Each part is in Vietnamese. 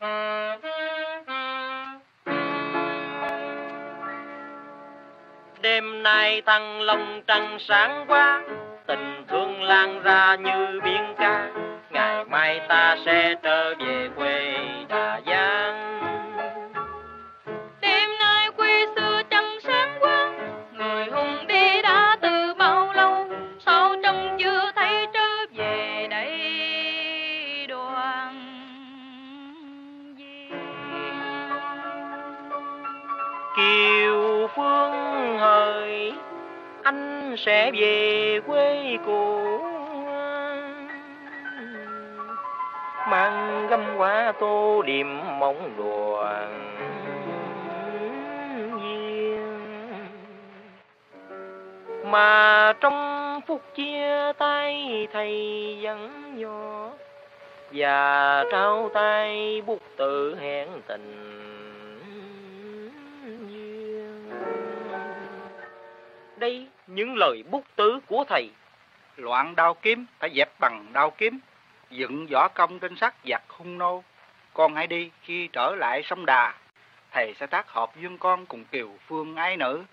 Đêm nay Thăng Long trăng sáng quá, tình thương lan ra như biển ca. Ngày mai ta sẽ trở về quê Hà Giang. Đêm nay quê xưa trăng sáng quá, người hùng đi đã từ bao lâu, sao trông chưa thấy trở về đây đoàn viên. Kiều Phương hỡi, anh sẽ về quê cũ, mang gấm hoa tô điểm mong đoàn viên. Mà trong phút chia tay thầy vẫn nhỏ, và trao tay bút tự hẹn tình duyên. Đây những lời bút tứ của thầy. Loạn đao kiếm phải dẹp bằng đao kiếm, dựng võ công trên sắt giặc hung nô. Con hãy đi, khi trở lại sông Đà, thầy sẽ tác hợp dương con cùng Kiều Phương ái nữ.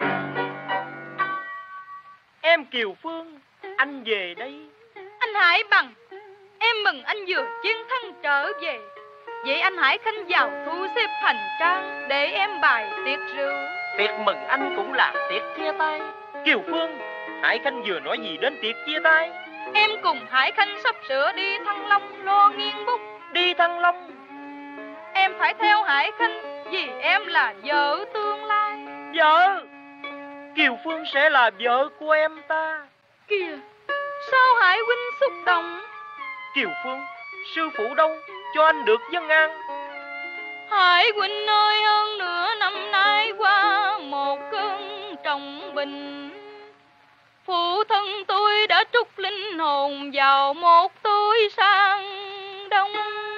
Em Kiều Phương, anh về đây. Anh Hải Bằng, em mừng anh vừa chiến thắng trở về. Vậy anh Hải Khanh vào thu xếp hành trang để em bài tiệc rượu. Tiệc mừng anh cũng là tiệc chia tay. Kiều Phương, Hải Khanh vừa nói gì đến tiệc chia tay? Em cùng Hải Khanh sắp sửa đi Thăng Long lo nghiêng bút. Đi Thăng Long? Em phải theo Hải Khanh vì em là vợ tương lai. Vợ? Kiều Phương sẽ là vợ của em ta. Kìa, sao Hải huynh xúc động? Kiều Phương, sư phụ đâu cho anh được vân an? Hải huynh ơi, hơn nửa năm nay qua một cơn trọng bình, phụ thân tôi đã trút linh hồn vào một túi sang đông.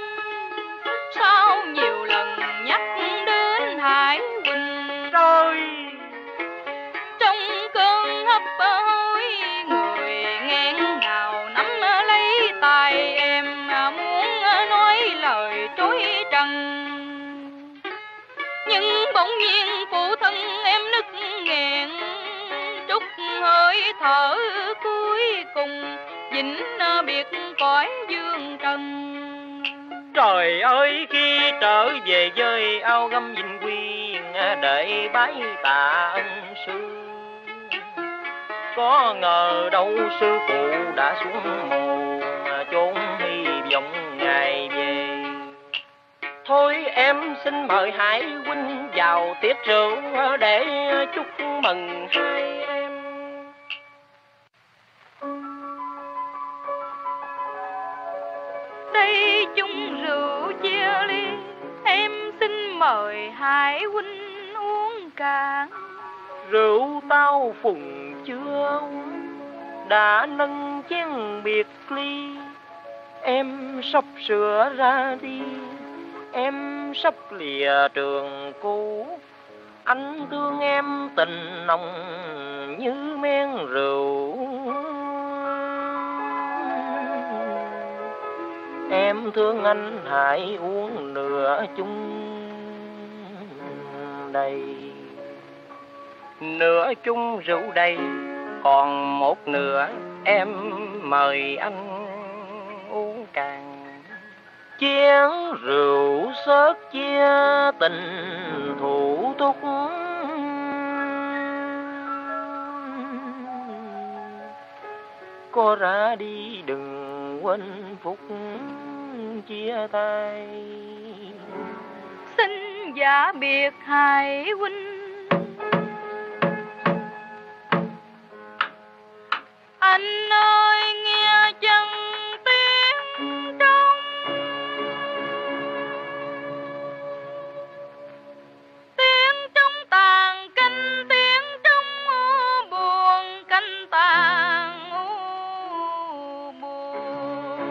Sao nhiều lần nhắc đến Hải huynh, trời, trong cơn hấp hối người nghẹn ngào nắm lấy tay em, muốn nói lời trối trần, nhưng bỗng nhiên phụ thân em nức nghẹn, trút hơi thở cuối cùng, vĩnh biệt cõi dương trần. trời ơi, khi trở về với ao gấm Vĩnh Quyên để bái tạ ân sư, có ngờ đâu sư phụ đã xuống mồ chốn hy vọng ngày về. Thôi em xin mời Hải huynh vào tiệc rượu để chúc mừng hai em. Đây chung rượu chia ly, em xin mời Hải huynh uống cạn. Rượu tao phùng chưa uống, đã nâng chén biệt ly. Em sắp sửa ra đi, em sắp lìa trường cũ. Anh thương em tình nồng như men rượu, em thương anh hãy uống nửa chung đầy. Nửa chung rượu đầy, còn một nửa em mời anh uống càng. Chén rượu xớt chia tình thủ túc, có ra đi đừng quên phút chia tay. Xin giả biệt Hải huynh, anh ơi nghe chân tiếng trong, tiếng trong tàn canh, tiếng trong buồn canh tàn buồn.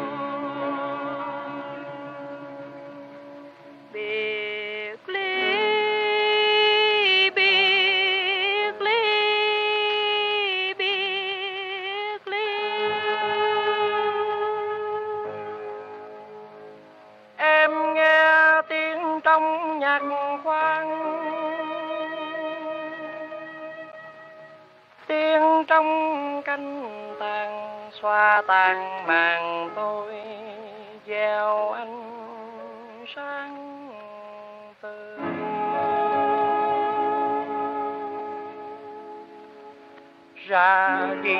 Biệt ly, biệt ly, biệt ly. trong nhạc khoan, tiếng trong canh tàn xoa tan màn tôi gieo ánh sáng tươi. Ra đi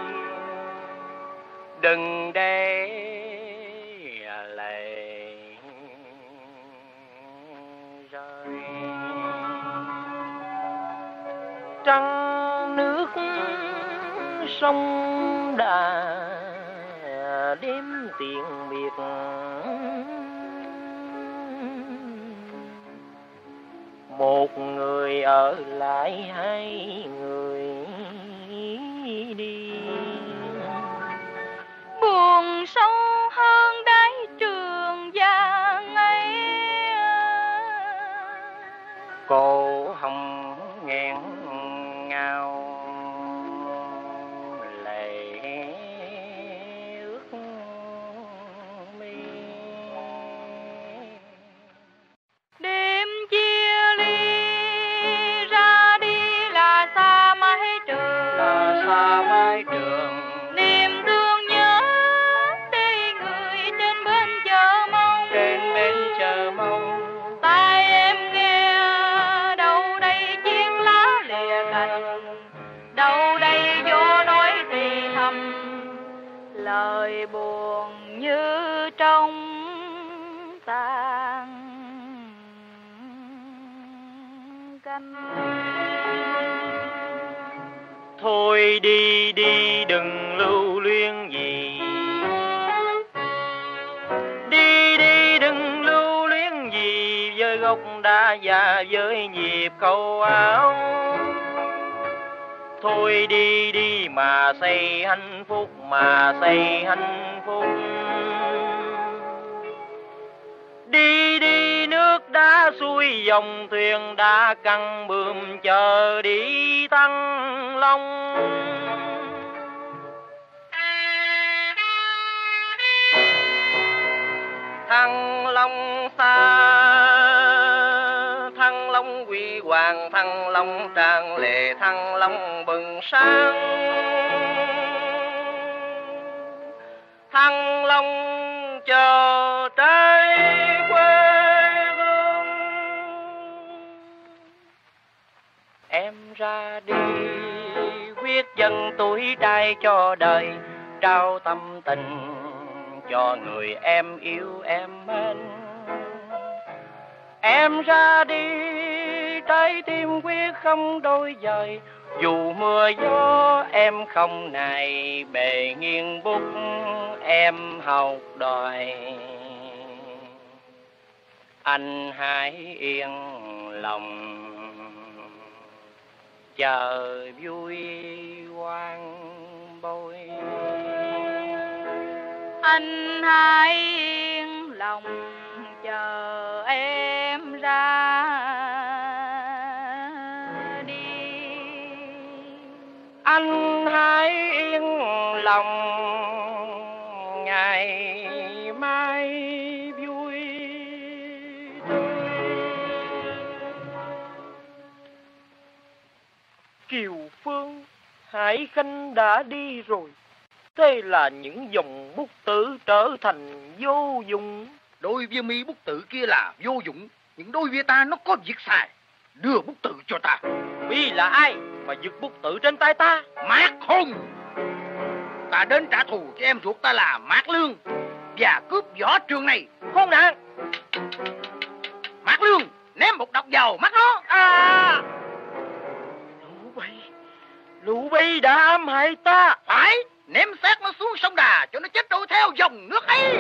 đừng để lệ rơi, trăng nước sông Đà đêm tiền biệt, một người ở lại hai người đi. Buồn sâu hơn đáy Trường Giang ấy, Cổ hồng nghẹn ngào lệ ướt mi. đêm chia ly ra đi là xa mái trường, Là xa mái trường, niềm thương nhớ đi người trên bên chờ mong. trên bên chờ mong. Tai em nghe đâu đây chiếc lá lìa cành, đâu đây gió nói thì thầm lời buồn như trong tàn canh. Thôi đi đi đừng lưu luyến gì, đi đi đừng lưu luyến gì, với gốc đá già với nhịp câu áo. Thôi đi đi mà xây hạnh phúc, mà xây hạnh phúc. Đi đi nước đá xuôi dòng, thuyền đã căng bườm chờ đi Thăng Long. Thăng Long xa, Thăng Long huy hoàng, Thăng Long tràn lệ, Thăng Long bừng sáng. Thăng Long chờ trái quê hương. Em ra đi quyết dâng tuổi trai cho đời, trao tâm tình cho người em yêu em mến. Em ra đi trái tim quyết không đôi dời, dù mưa gió em không nài, bề nghiêng bút em học đòi. Anh hãy yên lòng chờ vui quang bôi. Anh hãy yên lòng chờ em ra đi. Anh hãy yên lòng ngày mai vui tươi. Kiều Phương, Hải Khanh đã đi rồi, thế là những dòng bút tử trở thành vô dụng. Đôi bia mi bút tử kia là vô dụng, những đôi bia ta nó có việc xài. Đưa bút tử cho ta. Mi là ai mà giật bút tử trên tay ta? Mạc Hùng, ta đến trả thù cho em ruột ta là Mạc Lương và cướp võ trường này. Khốn nạn! Mạc Lương ném một độc vào mắt nó. À! Lũ Bi đã ám hại ta. Phải, ném xác nó xuống sông Đà cho nó chết trôi theo dòng nước ấy.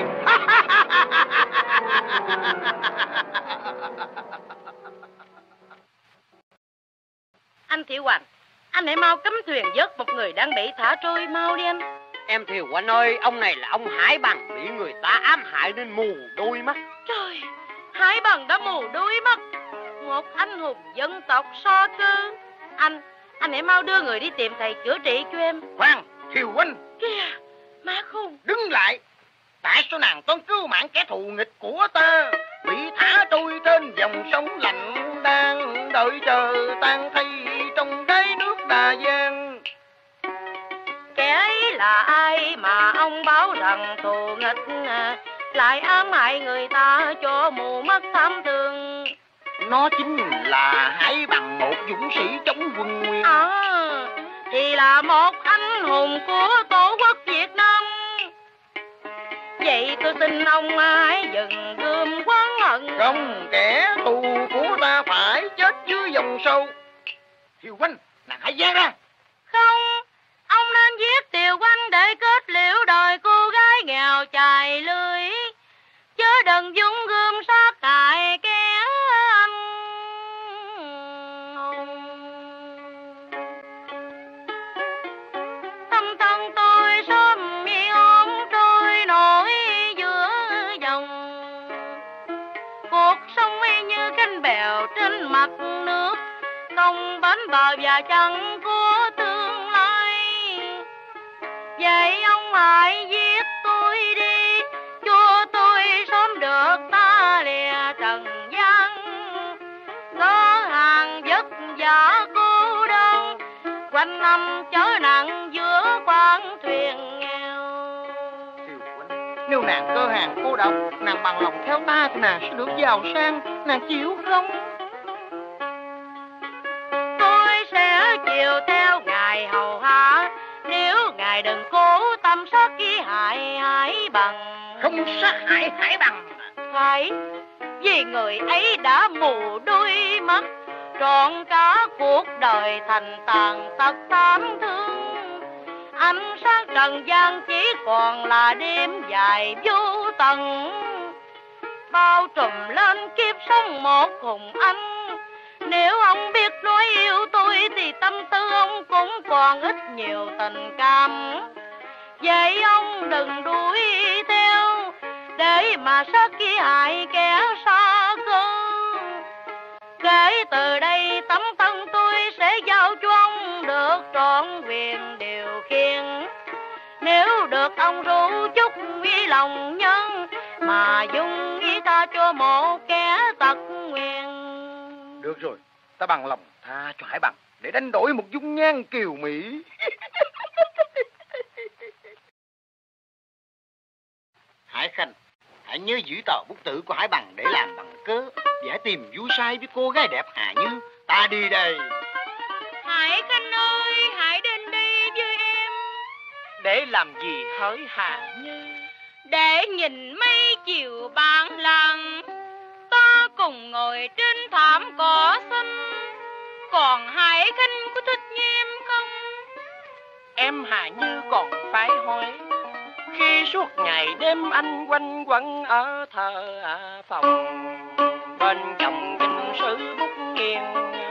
Anh Thiệu Hoành, anh hãy mau cấm thuyền vớt một người đang bị thả trôi, mau đi anh. Em Thiều Hoành ơi, ông này là ông Hải Bằng bị người ta ám hại nên mù đôi mắt. Trời, Hải Bằng đã mù đôi mắt. Một anh hùng dân tộc so cơ. Anh hãy mau đưa người đi tìm thầy chữa trị cho em. Khoan, Thiều huynh. Kìa, Mạc Hùng. Đứng lại. Tại sao nàng toan cứu mạng kẻ thù nghịch của ta bị thả trôi trên dòng anh lại ám hại người ta cho mù mất thám thương. Nó chính là Hải Bằng, một dũng sĩ chống quân Nguyên. Thì là một anh hùng của Tổ quốc Việt Nam. Vậy tôi xin ông hãy dừng gươm quán hận. Không, kẻ thù của ta phải chết dưới dòng sâu. Thiều Quanh, nàng hãy giang ra. Không, ông nên giết Tiều Quanh để kết liễu đời cô gái nghèo chài lưới, chớ đừng dung gươm sát hại kẻ anh hùng. Tâm thân tôi sớm vì ôm trôi nổi giữa dòng, cuộc sống y như cánh bèo trên mặt nước, không bến bờ và chẳng có tương lai. Vậy ông hãy giết tôi đi, cho tôi sớm được ta lìa trần gian. Có hàng vất vả cô đơn, quanh năm chớ nặng giữa quan thuyền nghèo. Nếu nàng cơ hàng cô độc, nàng bằng lòng theo ta thì nàng sẽ được giàu sang, nàng chịu không? Tôi sẽ chiều theo ngài hầu hạ, nếu ngài đừng cố tâm sát với Hải Bằng. Không sát hại Hải Bằng. Phải, vì người ấy đã mù đôi mắt, trọn cả cuộc đời thành tàn tật tám thương. Ánh sáng trần gian chỉ còn là đêm dài vô tận, bao trùm lên kiếp sống một hùng anh. Nếu ông biết nói yêu tôi thì tâm tư ông cũng còn ít nhiều tình cảm. Vậy ông đừng đuổi theo để mà sát khi hại kẻ xa cơ. Kể từ đây tấm thân tôi sẽ giao cho ông được trọn quyền điều khiển. Nếu được ông ru chút vì lòng nhân, mà dung ý ta cho một kẻ tật nguyền. Được rồi, ta bằng lòng tha cho Hải Bằng để đánh đổi một dung nhan kiều mỹ. Hải Khanh, hãy nhớ giữ tờ bút tử của Hải Bằng để làm bằng cớ, và hãy tìm vui say với cô gái đẹp Hà Như. Ta đi đây. Hải Khanh ơi, hãy đến đây với em. Để làm gì hỡi Hà Như? Để nhìn mây chiều ban làng, ta cùng ngồi trên thảm cỏ xanh. Còn Hải Khanh có thích như em không? Em Hà Như còn phải hỏi, khi suốt ngày đêm anh quanh quẩn ở thờ phòng, bên chồng kinh sử bút nghiêng,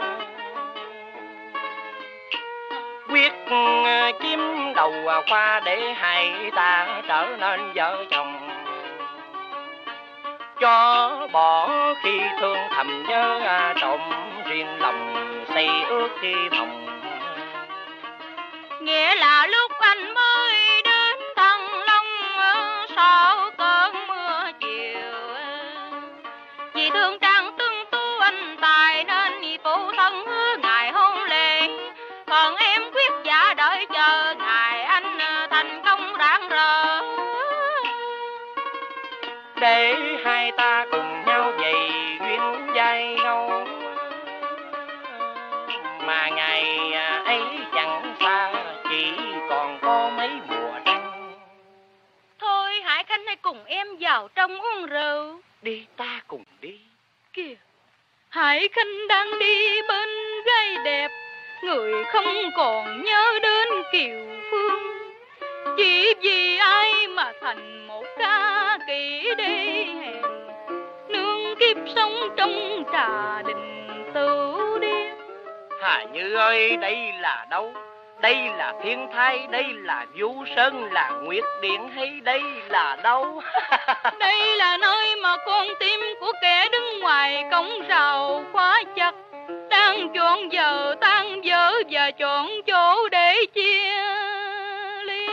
quyết kiếm đầu khoa để hai ta trở nên vợ chồng. Cho bỏ khi thương thầm nhớ trộm riêng lòng xây ước hy vọng. Nghĩa là lúc anh mới đến Thăng Long sau cơn mưa chiều, vì thương trang tương tu anh tài nên phụ thân hứa ngài hôn lễ. Còn em quyết giả đợi chờ ngài anh thành công rạng rỡ, để hai ta cùng nhau dày duyên dai nhau. Mà ngày ấy chẳng xa, chỉ còn có mấy mùa trăng. thôi Hải Khanh hãy cùng em vào trong uống rượu. Đi, ta cùng đi. Kìa, Hải Khanh đang đi bên gái đẹp, người không còn nhớ đến Kiều Phương. Chỉ vì ai mà thành một ca kỹ đê hèn, nương kiếp sống trong trà đình tửu điên. Hà Như ơi, đây là đâu? Đây là Thiên Thai, đây là Vũ Sơn, là Nguyệt Điện, hay đây là đâu? Đây là nơi mà con tim của kẻ đứng ngoài cổng rào khóa chặt, đang chọn giờ tan vỡ và chọn chỗ để chia ly.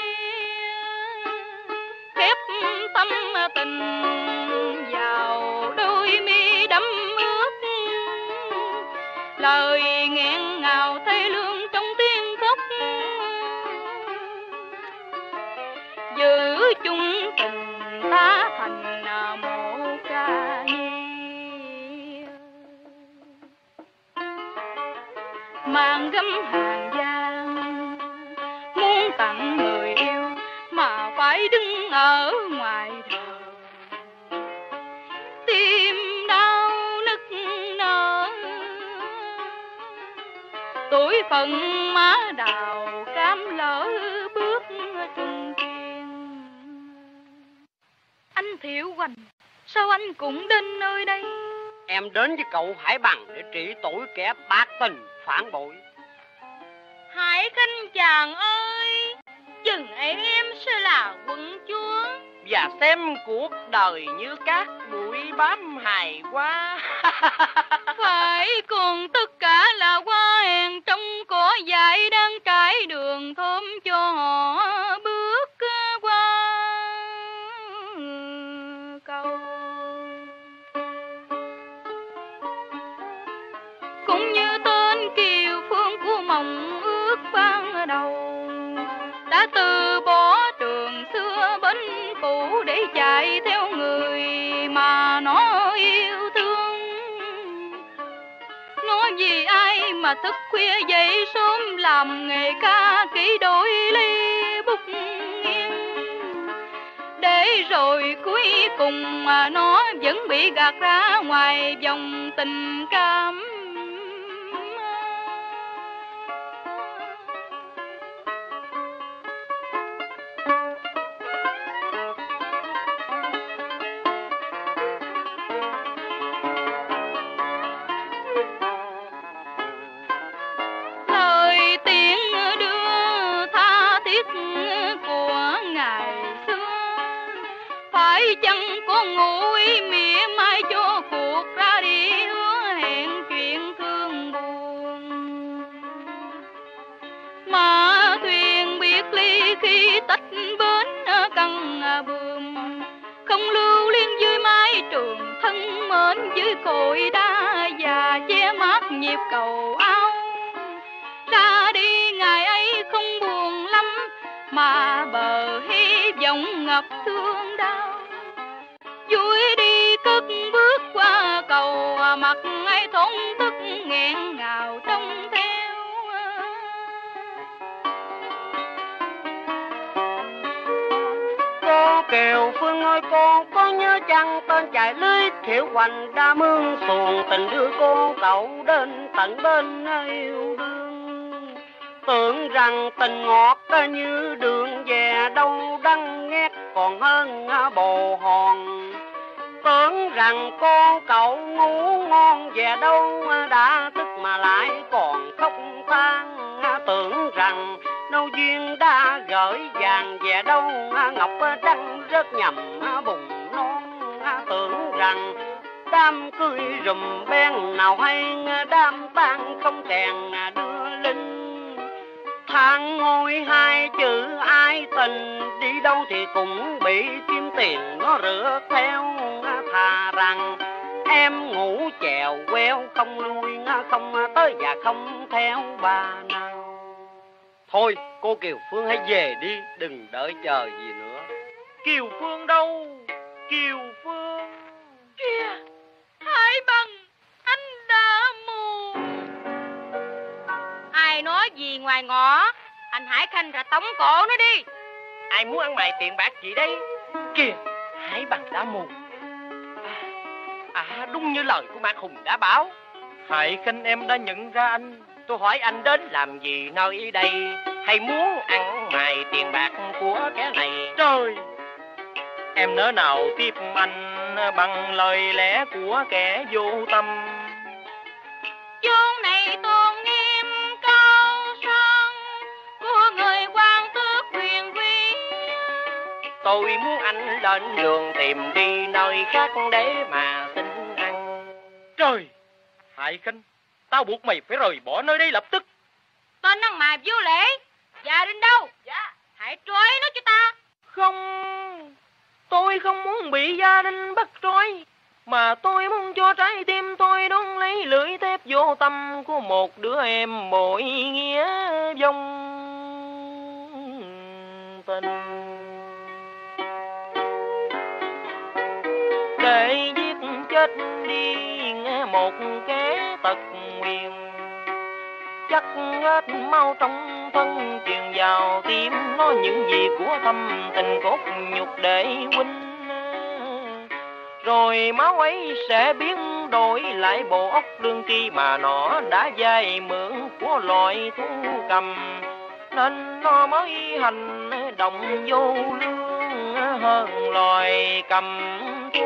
Khép tâm tình vào đôi mi đẫm ướt, lời nghẹn ngào thê lương trong tiếng khóc. Giữ chung tình ta phận má đào cam lỡ bước trùng kiền. Anh Thiệu Hoành, sao anh cũng đến nơi đây? Em đến với cậu Hải Bằng để trị tội kẻ bạc tình phản bội. Hải Khanh chàng ơi, chừng ấy em sẽ là quận chúa. Và xem cuộc đời như cát bụi bám hài quá. Phải còn tất cả là hoa hèn trong cỏ dại đang trải đường thơm cho họ bước qua cầu. Cũng như tên Kiều Phương của mộng ước ban đầu, đã từ bỏ trường xưa bên cũ để chạy theo người mà nó yêu thương. Nói gì ai mà thức khuya dậy sớm làm nghề ca kỹ đổi ly bút nghiêng, để rồi cuối cùng mà nó vẫn bị gạt ra ngoài vòng tình cảm. Chẳng có ngồi mỉa mai cho cuộc ra đi hứa hẹn chuyện thương buồn, mà thuyền biệt ly khi tách bến cần buồm, không lưu liên dưới mái trường thân mến dưới cội đá và che mát nhịp cầu áo. Ra đi ngày ấy không buồn lắm, mà bờ hy vọng ngập thương đau. Vui đi cất bước qua cầu, mặt ai thốn thức nghẹn ngào trông theo. Cô Kiều Phương ơi, cô có nhớ chăng tên chạy lưới Thiệu Hoành đã mương xuồng tình đưa cô cậu đến tận bên yêu đương. Tưởng rằng tình ngọt như đường về đâu đắng nghét còn hơn bồ hòn. Tưởng rằng cô cậu ngủ ngon về đâu đã thức mà lại còn khóc than. Tưởng rằng nâu duyên đã gửi vàng về đâu ngọc trắng rớt nhầm bùng non. Tưởng rằng đám cưới rùm ben nào hay đám tang không kèn đưa linh. Thang ngôi hai chữ ai tình đi đâu thì cũng bị kiếm tiền nó rửa theo. Thà rằng em ngủ chèo queo không lui không tới và không theo bà nào. Thôi cô Kiều Phương hãy về đi, đừng đợi chờ gì nữa. Kiều Phương đâu? Kiều Phương Kìa, Hải Bằng, anh đã mù. Ai nói gì ngoài ngõ, anh Hải Khanh ra tống cổ nó đi. Ai muốn ăn mày tiền bạc gì đây? Kìa, Hải Bằng đã mù. Đúng như lời của Mạc Hùng đã báo. Hải Khanh em đã nhận ra anh. Tôi hỏi anh đến làm gì nơi đây, hay muốn ăn mày tiền bạc của kẻ này? Trời, em nỡ nào tiếp anh bằng lời lẽ của kẻ vô tâm. Chốn này tôn nghiêm cao sang của người quan tước quyền quý. Tôi muốn anh lên đường tìm đi nơi khác để mà xin ăn. Trời, Hải Khanh, tao buộc mày phải rời bỏ nơi đây lập tức. Tên ăn mày vô lễ. Gia đình đâu? Dạ. Hãy trói nó cho ta. Không, tôi không muốn bị gia đình bắt trói, mà tôi muốn cho trái tim tôi đón lấy lưỡi thép vô tâm của một đứa em bội nghĩa vong tình. Để giết chết đi một kẻ tật nguyền, chắc hết mau trong thân truyền vào tim nó những gì của thâm tình cốt nhục để huynh. rồi máu ấy sẽ biến đổi lại bộ óc lương tri mà nó đã vay mượn của loài thú cầm, nên nó mới hành động vô lương hơn loài cầm thú.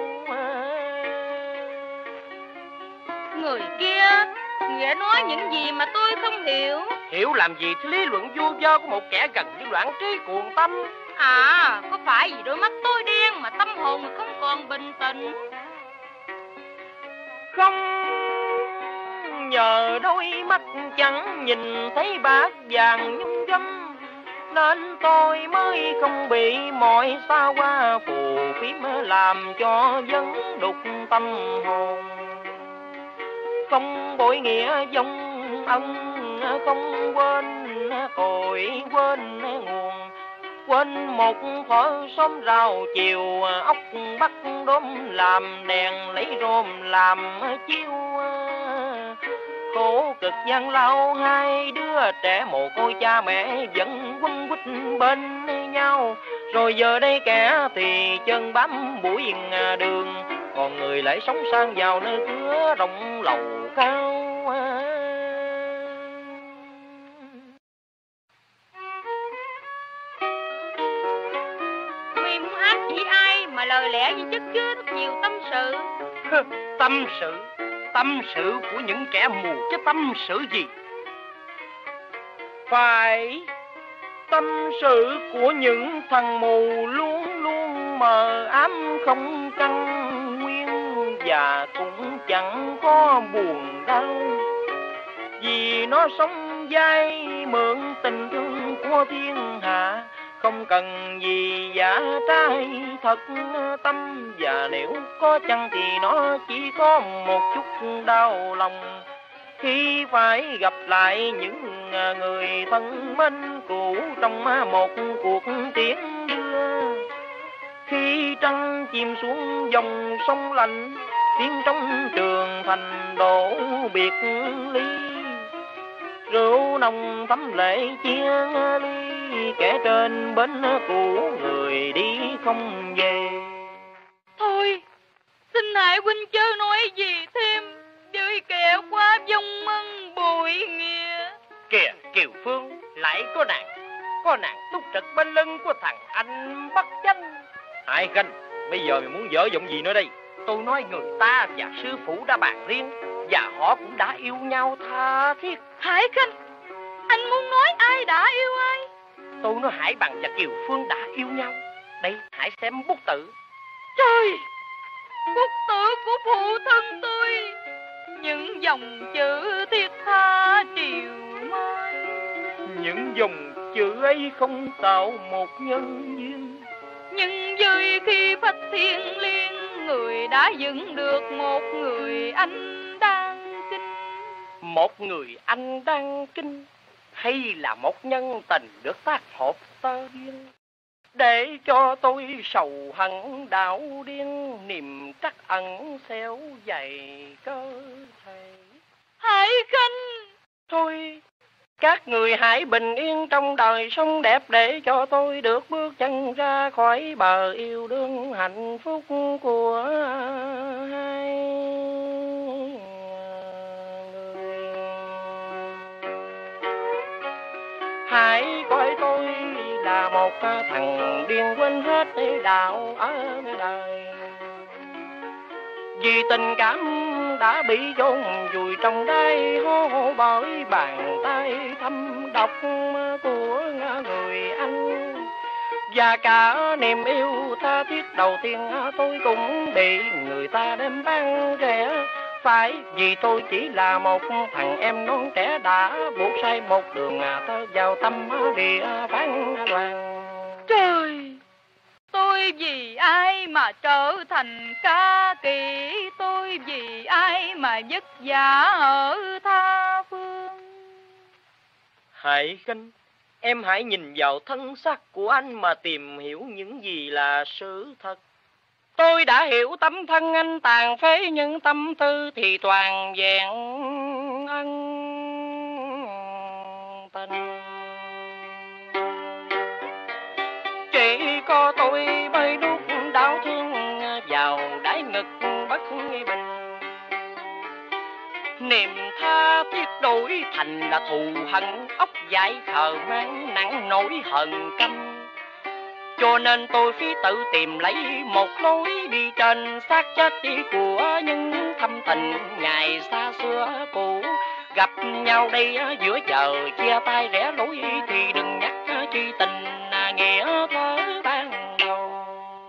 Người kia nghĩa nói những gì mà tôi không hiểu. Hiểu làm gì thì lý luận vu vơ của một kẻ gần như loạn trí cuồng tâm. À, có phải vì đôi mắt tôi đen mà tâm hồn không còn bình tĩnh? Không, nhờ đôi mắt chẳng nhìn thấy bát vàng nhung dâm, nên tôi mới không bị mọi xa qua phù phiếm làm cho vấn đục tâm hồn. Không bội nghĩa dòng ân, không quên cội quên nguồn, quên một thở sớm rào chiều, ốc bắt đốm làm đèn lấy rôm làm chiếu. Khổ cực gian lao hai đứa trẻ mồ côi cha mẹ vẫn quấn quýt bên nhau, rồi giờ đây kẻ thì chân bám bụi đường, còn người lại sống sang giàu nơi cửa rộng lầu cao. Huy muốn ác chỉ ai mà lời lẽ như chất chứa rất nhiều tâm sự. Tâm sự của những kẻ mù chứ tâm sự gì? Phải, tâm sự của những thằng mù luôn luôn mờ ám không căn nguyên, và cũng chẳng có buồn đau, vì nó sống dai mượn tình thương của thiên hạ, không cần gì giả trai thật tâm. Và nếu có chăng thì nó chỉ có một chút đau lòng khi phải gặp lại những người thân mến cũ trong một cuộc tiễn đưa. Khi trăng chìm xuống dòng sông lạnh, tiếng trong trường thành đổ biệt ly, rượu nồng thấm lệ chia ly, kẻ trên bến cũ người đi không về. Thôi, xin Hải huynh chớ nói gì thêm, với kẻ quá vong ân bội nghĩa. Kìa Kiều Phương, lại có nàng túc trực bên lưng của thằng anh bất chánh. Hải Khanh, bây giờ mày muốn dở giọng gì nữa đây? Tôi nói người ta và sư phụ đã bàn riêng, và họ cũng đã yêu nhau tha thiết. Hải Khanh, anh muốn nói ai đã yêu ai? Tôi nói Hải Bằng và Kiều Phương đã yêu nhau. Đây, hãy xem bút tự. Trời, bút tử của phụ thân tôi, những dòng chữ thiết tha triều mai. Những dòng chữ ấy không tạo một nhân duyên, nhưng vui khi phách thiên liêng, người đã dựng được một người anh đang kinh. Một người anh đang kinh, hay là một nhân tình được tác hợp tơ điên, để cho tôi sầu hận đạo điên, niềm trắc ẩn xéo dày cơ thể. Hải Khanh, Thôi, các người hãy bình yên trong đời sống đẹp, để cho tôi được bước chân ra khỏi bờ yêu đương hạnh phúc của hai người. Hãy coi tôi là một thằng điên quên hết đạo ở đời, vì tình cảm đã bị chôn vùi trong đáy hố bởi bàn tay thâm độc của người anh. Và cả niềm yêu tha thiết đầu tiên tôi cũng bị người ta đem bán rẻ, phải vì tôi chỉ là một thằng em non trẻ đã buộc sai một đường thơ vào tâm địa phán loạn. trời, tôi vì ai mà trở thành ca kỵ, tôi vì ai mà vất vả ở tha phương. Hải Khanh, em hãy nhìn vào thân xác của anh mà tìm hiểu những gì là sự thật. Tôi đã hiểu tấm thân anh tàn phế, nhưng tâm tư thì toàn vẹn ân tình. Chỉ có tôi mới đúc đau thương vào đáy ngực bất bình. Niềm tha thiết đổi thành là thù hận, óc dại khờ mang nặng nỗi hận căm. Cho nên tôi phi tự tìm lấy một lối đi trên xác chết đi của những thâm tình ngày xa xưa cũ. Gặp nhau đây giữa chờ chia tay rẽ lối thì đừng nhắc chi tình nghĩa thơ ban đầu.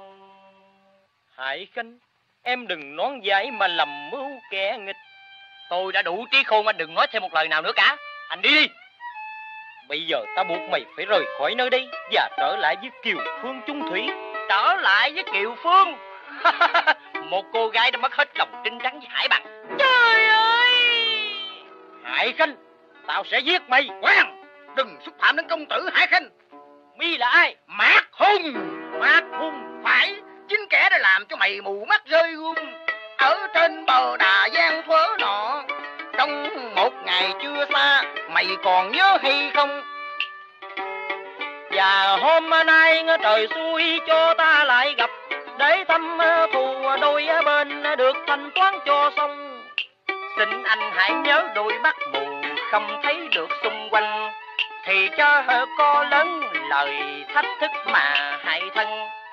Hải Khanh, em đừng nón giải mà lầm mưu kẻ nghịch. Tôi đã đủ trí khôn, anh đừng nói thêm một lời nào nữa cả. Anh đi đi. Bây giờ ta buộc mày phải rời khỏi nơi đây và trở lại với Kiều Phương chung thủy. Trở lại với Kiều Phương? Một cô gái đã mất hết lòng trinh trắng với Hải Bằng. Trời ơi! Hải Khanh, tao sẽ giết mày. Khoan, đừng xúc phạm đến công tử Hải Khanh. Mi là ai? Mạc Hùng. Mạc Hùng, phải, chính kẻ đã làm cho mày mù mắt rơi gung ở trên bờ Đà Giang thuở nọ. Trong một ngày chưa xa, mày còn nhớ hay không? Và hôm nay trời xui cho ta lại gặp, để thăm thù đôi bên được thanh toán cho xong. Xin anh hãy nhớ đôi mắt mù không thấy được xung quanh, thì cho có lớn lời thách thức mà hại thân.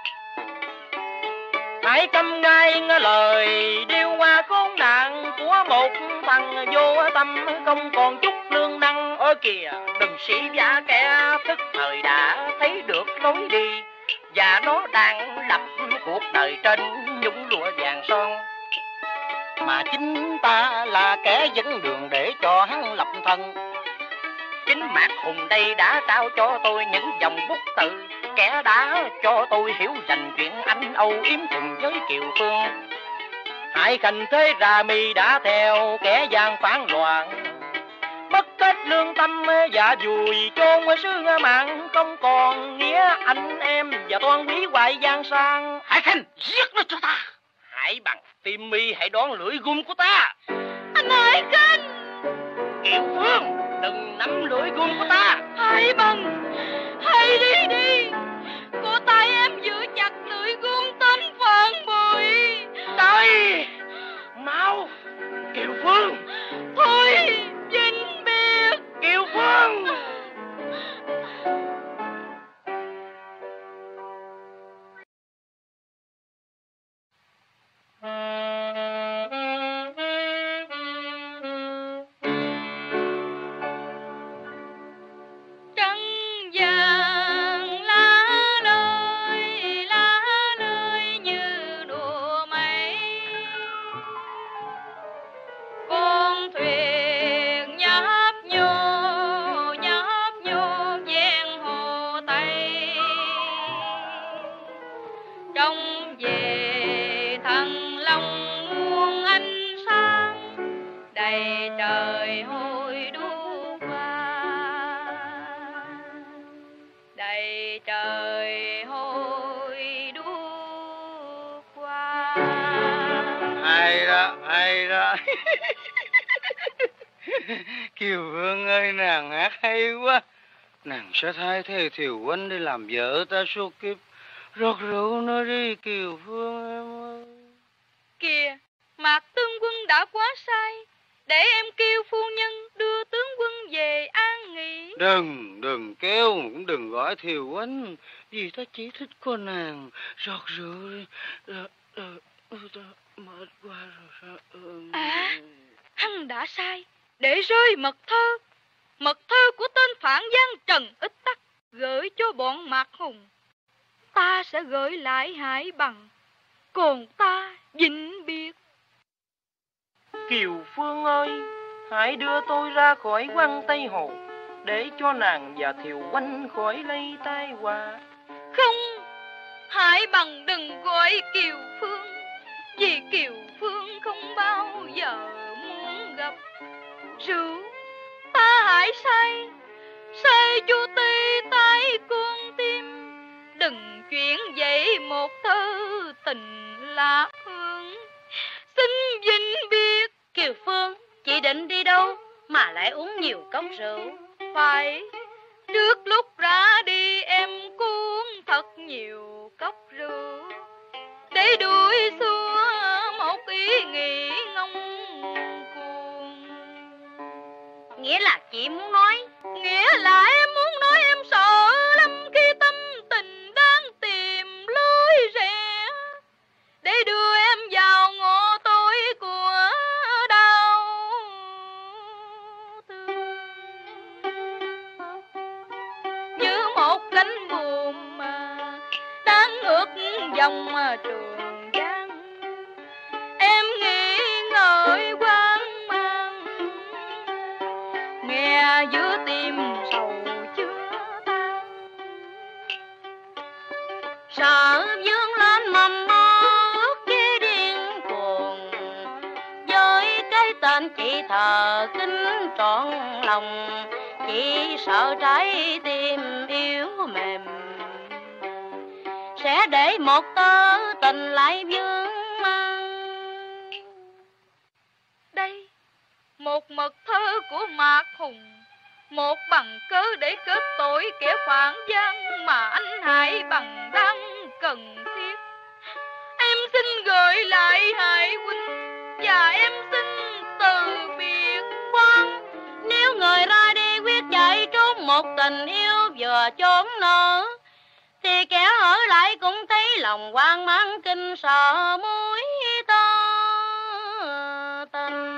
Hãy câm ngay lời điêu hoa khốn nạn của một thằng vô tâm không còn chút lương năng. Ôi kìa, đừng sĩ vả kẻ thức thời đã thấy được lối đi, và nó đang lập cuộc đời trên nhung lụa vàng son. Mà chính ta là kẻ dẫn đường để cho hắn lập thân. Chính Mạc Hùng đây đã trao cho tôi những dòng bút từ, kẻ đã cho tôi hiểu rành chuyện anh âu yếm cùng với Kiều Phương. Hải Khanh thế ra mi đã theo kẻ gian phản loạn, bất kết lương tâm và vùi chôn xương mạng, không còn nghĩa anh em và toan quý hoại gian sang. Hải Khanh, giết nó cho ta. Hải Bằng, tim mi hãy đón lưỡi gun của ta. Anh Hải Khanh! Kiều Phương, đừng nắm lưỡi gun của ta. Hải Bằng, hãy đi đi. Cổ tay em giữ chặt lưỡi gun tên phản bội. Đây, mau. Kiều Phương. Thôi, vĩnh biệt. Kiều Phương. Kiều Phương ơi, nàng hát hay quá. Nàng sẽ thay thế Thiều Huynh đi làm vợ ta suốt kiếp. Rót rượu nó đi Kiều Phương em ơi. Kìa, Mạc tướng quân đã quá sai. Để em kêu phu nhân đưa tướng quân về an nghỉ. Đừng kêu, cũng đừng gọi Thiều Huynh, vì ta chỉ thích con nàng. Rót rượu đi. Mệt quá rồi sao? Hắn đã sai. Để rơi mật thơ của tên phản gian Trần Ích Tắc gửi cho bọn Mạc Hùng. Ta sẽ gửi lại Hải Bằng, còn ta vĩnh biệt. Kiều Phương ơi, hãy đưa tôi ra khỏi Quan Tây Hồ, để cho nàng và Thiều Huynh khỏi lây tai họa. Không, Hải Bằng đừng gọi Kiều Phương, vì Kiều Phương không bao giờ muốn gặp. Rượu, ta hãy say cho tê tái con tim. Đừng chuyển dậy một thơ tình lá hương. Xin vĩnh biệt. Kiều Phương, chị định đi đâu mà lại uống nhiều cốc rượu? Phải, trước lúc ra đi em uống thật nhiều cốc rượu, để đuổi xua một ý nghĩ ngông cuồng. Nghĩa là chị muốn nói? Nghĩa là em muốn nói em sợ lắm khi tâm tình đang tìm lối rẽ để đưa em vào ngõ tối của đau thương. Như một cánh buồm mà đang ngược dòng trường giang, em nghĩ ngợi hoang mang, nghe giữa tim sầu chưa tan. Sợ dương lên mầm mơ kia điên cuồng, với cái tên chị thờ kính trọn lòng. Chị sợ trái tim yếu mềm sẽ để một tơ tình lại vương mang. Đây, một mật thơ của Mạc Hùng, một bằng cớ để kết tội kẻ phản gian mà anh Hải Bằng đang cần thiết. Em xin gửi lại Hải huynh và em xin từ biệt. Khoan, nếu người ra đi quyết chạy trốn một tình yêu vừa chốn nở, thì kẻ ở lại cũng thấy lòng hoang mang kinh sợ mối tơ tình.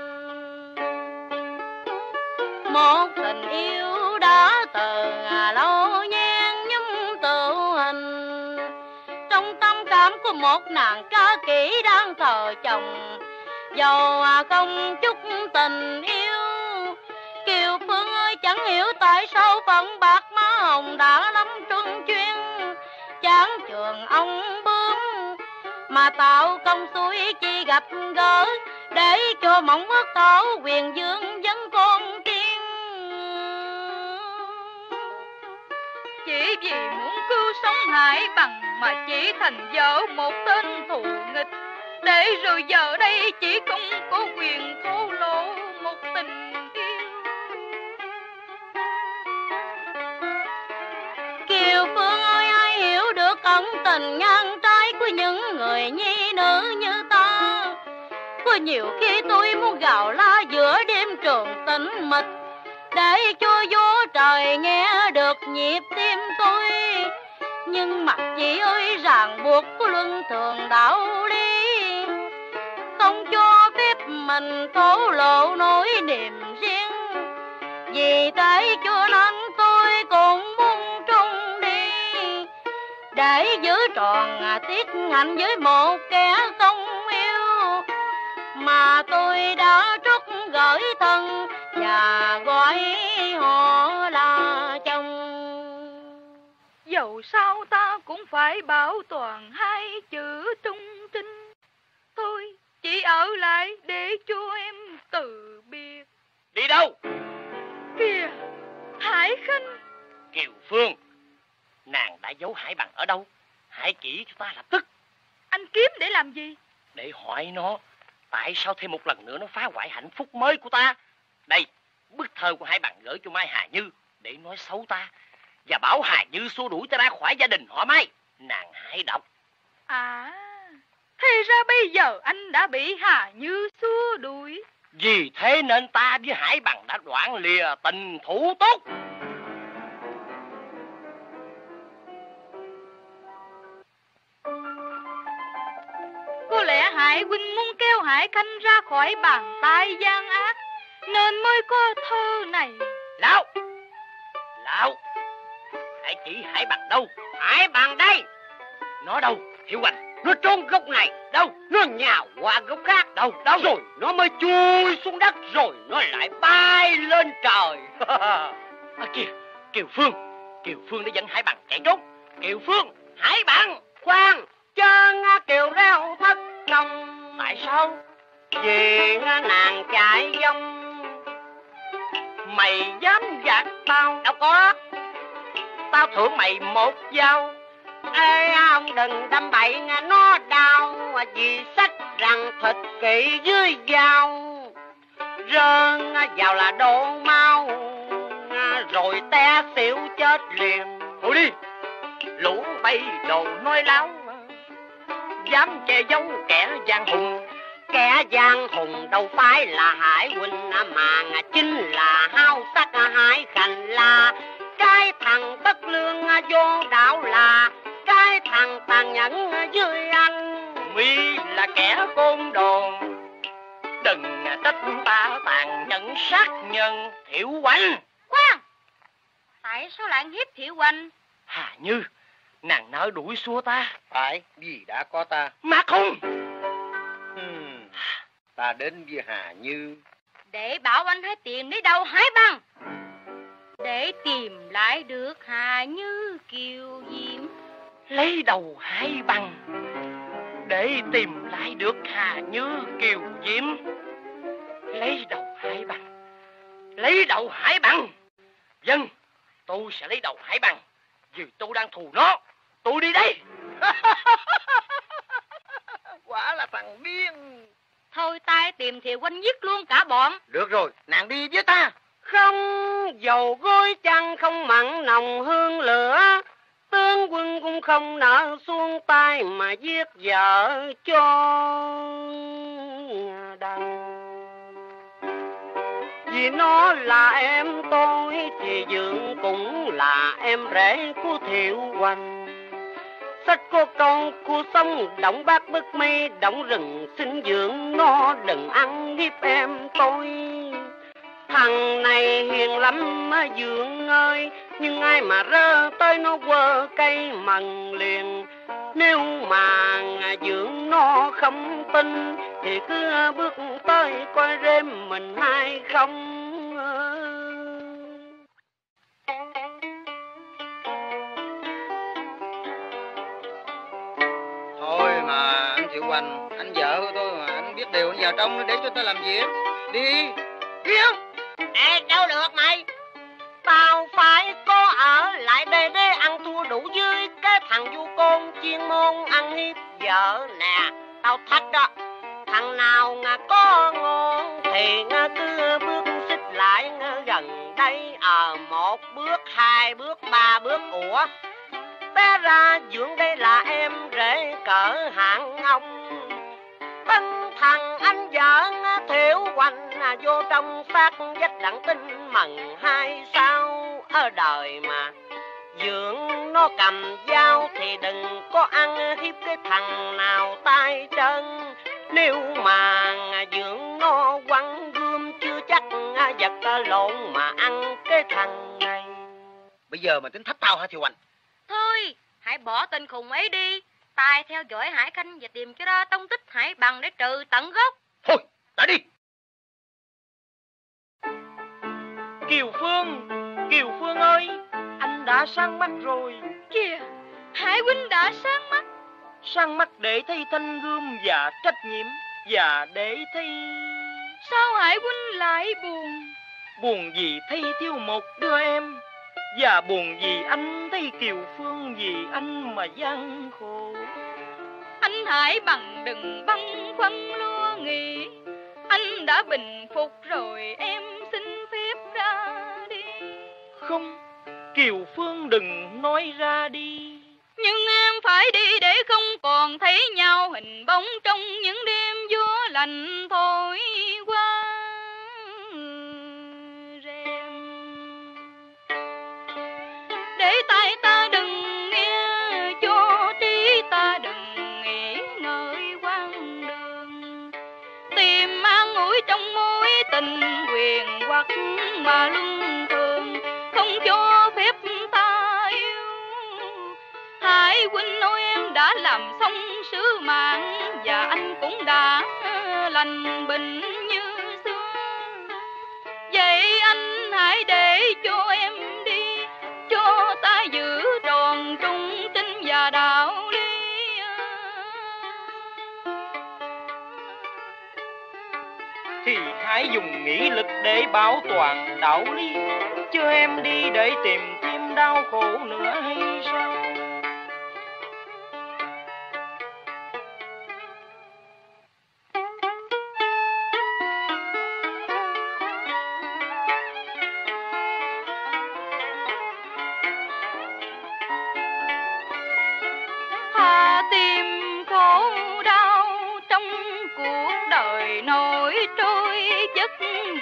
Một tình yêu đã từ lâu nhan nhúm tự hình trong tâm cảm của một nàng ca kỹ đang thờ chồng. Dầu không chút tình yêu, Kiều Phương ơi chẳng hiểu tại sao phận bạc má hồng đã lắm truân chuyên chán trường ông bướm, mà tạo công xuôi chi gặp gỡ để cho mộng ước thảo quyền dương vẫn con tiên. Chỉ vì muốn cứu sống Hải Bằng mà chỉ thành vợ một tên thù nghịch, để rồi giờ đây chỉ không có quyền thổ lộ một tình yêu. Kiều Phương ơi, ai hiểu được ẩn tình ngang trái của những người nhi nữ như ta. Có nhiều khi tôi muốn gào la giữa đêm trường tĩnh mịch để cho gió trời nghe được nhịp tim tôi, nhưng mà chị ơi ràng buộc của luân thường đạo lý không cho phép mình thổ lộ nỗi niềm riêng. Vì thế cho nên tôi cũng muốn trung đi để giữ tròn tiết hạnh với một kẻ không yêu mà tôi đã trút gửi thân và gọi họ là chồng. Dẫu sao ta cũng phải bảo toàn hai chữ trung trinh. Thôi chỉ ở lại để cho em từ biệt. Đi đâu? Kìa, Hải Khanh. Kiều Phương, nàng đã giấu Hải Bằng ở đâu? Hãy chỉ cho ta lập tức. Anh kiếm để làm gì? Để hỏi nó tại sao thêm một lần nữa nó phá hoại hạnh phúc mới của ta. Đây, bức thơ của Hải Bằng gửi cho Mai Hà Như để nói xấu ta và bảo Hà Như xua đuổi ta ra khỏi gia đình họ Mai. Nàng hãy đọc. À, thì ra bây giờ anh đã bị Hà Như xua đuổi. Vì thế nên ta với Hải Bằng đã đoạn lìa tình thủ tốt. Có lẽ Hải huynh muốn kêu Hải Khanh ra khỏi bàn tay gian ác nên mới có thơ này. Lão, hãy chỉ Hải Bằng đâu? Hải Bằng đây. Nó đâu? Hiểu Hoành, nó trốn gốc này. Đâu? Nó nhào qua gốc khác. Đâu? Rồi nó mới chui xuống đất, rồi nó lại bay lên trời. Kìa, Kiều Phương đã dẫn Hải Bằng chạy trốn. Kiều Phương, Hải Bằng. Khoan, chân Kiều reo thất lòng. Tại sao? Vì nàng chạy vong. Mày dám gạt tao? Đâu có. Tao thưởng mày một dao. Ê ông đừng đâm bậy nó đau. Vì sách rằng thịt kỵ dưới dao rơn vào là đổ mau, rồi té xỉu chết liền. Thôi đi, lũ bay đồ nói láo. dám che giấu kẻ giang hùng. Kẻ giang hùng đâu phải là Hải huynh mà chính là hao sắc Hải Khanh, là cái thằng bất lương vô đạo, là cái thằng tàn nhẫn dưới anh. Mi là kẻ côn đồ, đừng trách ta tàn nhẫn sát nhân. Thiệu Hoành. Khoan, tại sao lại hiếp Thiệu Hoành? Hà Như, nàng nỡ đuổi xua ta. Phải, vì đã có ta. Mạc Hùng. Ta đến với Hà Như Để bảo anh thấy tiền đi đâu Hải Bằng, để tìm lại được Hà Như Kiều Diễm. Lấy đầu Hải Bằng để tìm lại được Hà Như Kiều Diễm. Lấy đầu Hải Bằng, lấy đầu Hải Bằng. Dân, tôi sẽ lấy đầu Hải Bằng, vì tôi đang thù nó. Tôi đi đây. quả là thằng điên. Thôi tay tìm Thiệu Huynh giết luôn cả bọn. Được rồi, nàng đi với ta. Không dầu gối chăng không mặn nồng hương lửa, tướng quân cũng không nỡ xuống tay mà giết vợ cho đằng. Vì nó là em tôi thì Dượng cũng là em rể của Thiệu Hoành. Sách có con cua sông động bát bức mây động rừng, xin Dượng nó đừng ăn hiếp em tôi. Thằng này hiền lắm Dượng ơi, nhưng ai mà rơ tới nó quơ cây mần liền. Nếu mà Dượng nó không tin thì cứ bước tới coi rêm mình hay không. Thôi mà anh Thiệu Hoành, anh vợ của tôi mà, anh biết điều anh vào trong để cho tôi làm việc. Đi. Đi không? Đâu được mày. Tao phải có ở lại đây để ăn thua đủ với cái thằng du côn chuyên môn ăn hiếp vợ nè. Tao thách đó, thằng nào có ngon thì cứ bước xích lại gần đây. Một bước, hai bước, ba bước. Ủa, té ra Dượng đây là em rể cỡ hạng ông. Tân thằng anh vợ Thiệu Hoành vô trong xác vách đặng tin mần hay sao. Ở đời mà Dượng nó cầm dao thì đừng có ăn hiếp cái thằng nào tay chân. Nếu mà Dượng nó quăng gươm chưa chắc vật lộn mà ăn cái thằng này. Bây giờ mà tính thách tao hả Thiệu Hoành? Thôi, hãy bỏ tên khùng ấy đi. Tài theo dõi Hải Khanh và tìm cho ra tông tích Hải Bằng để trừ tận gốc. Thôi, đã đi. Kiều Phương ơi, anh đã sáng mắt rồi. Kìa, Hải huynh đã sáng mắt. Sáng mắt để thấy thanh gươm và trách nhiệm, và để thấy... Sao Hải huynh lại buồn? Buồn vì thấy thiếu một đứa em, và buồn vì anh thấy Kiều Phương vì anh mà gian khổ. Anh Hải Bằng đừng băn khoăn lo nghĩ, anh đã bình phục rồi, em xin phép ra đi. Không, Kiều Phương đừng nói ra đi. Nhưng em phải đi để không còn thấy nhau hình bóng trong những đêm gió lạnh thổi qua rèm. Để tay ta đừng nghe, cho trí ta đừng nghĩ ngợi quãng đường, tìm an ủi trong mối tình quyền hoặc mà luân thường, không cho phép ta yêu. Hải huynh ơi, em đã làm xong sứ mạng và anh cũng đã lành bệnh như xưa. Vậy anh hãy để cho em đi, cho ta giữ tròn trung tín và đạo lý. Thì hãy dùng nghị lực để bảo toàn đạo lý, chứ em đi để tìm thêm đau khổ nữa hay sao? Hà tìm khổ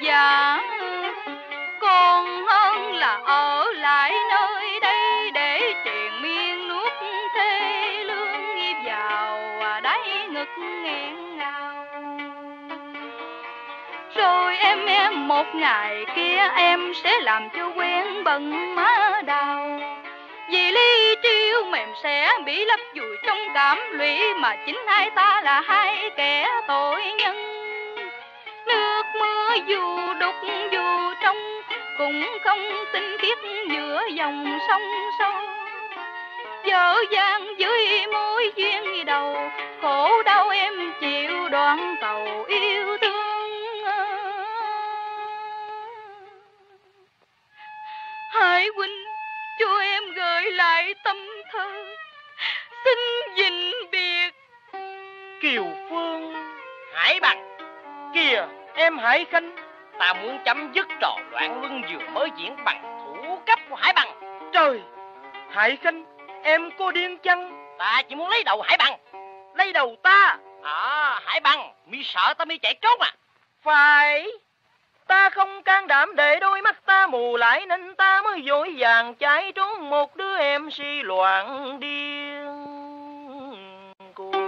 già, còn hơn là ở lại nơi đây để triền miên nuốt thê lương vào đáy ngực nghẹn ngào. Rồi em một ngày kia em sẽ làm cho quen bận má đào. Vì ly triêu mềm sẽ bị lấp vùi trong cảm lụy, mà chính hai ta là hai kẻ tội nhân. Nước mưa dù đục dù trong cũng không tinh khiết giữa dòng sông sâu. Dở dang dưới mối duyên đầu, khổ đau em chịu đoạn cầu yêu thương. Hải huynh cho em gửi lại tâm thơ, xin vĩnh biệt. Kiều Phương, Hải Bằng, kìa em Hải Khanh, ta muốn chấm dứt trò loạn luân vừa mới diễn bằng thủ cấp của Hải Bằng. Trời, Hải Khanh, em có điên chăng? Ta chỉ muốn lấy đầu Hải Bằng. Lấy đầu ta? Hải Bằng, mi sợ ta mi chạy trốn à? Phải, ta không can đảm để đôi mắt ta mù lại, nên ta mới vội vàng chạy trốn một đứa em si loạn điên cuồng.